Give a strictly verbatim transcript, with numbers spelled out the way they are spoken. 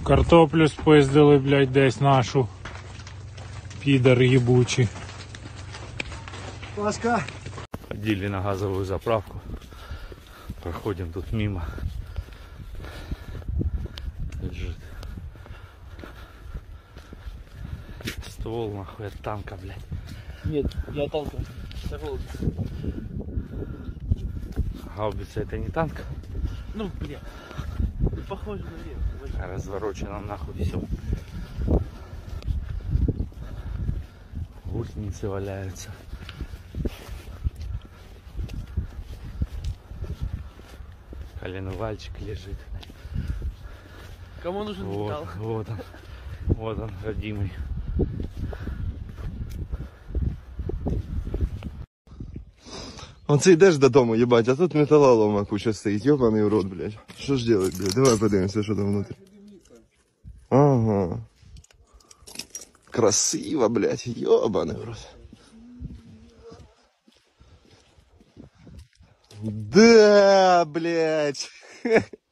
Картоплю спиздили, блядь, десь нашу. Підар ебучий. Пашка. Ходили на газовую заправку. Проходим тут мимо. Лежит ствол нахуй от танка, блядь. Нет, не от танка. Это гаубица. Гаубица это не танк? Ну, бля. Похоже на верх. Разворочено нахуй все. Гусеницы валяются. Коленвальчик лежит. Кому нужен Вот, металл? вот он. Вот он, родимый. Он це йдеш додому, їбать, а тут металолома куча стоїть, ёбаний в рот, блядь. Що ж делать, блядь? Давай подивимося, що там внутрі. Ага. Красиво, блядь, ёбаний в рот. Да, блядь.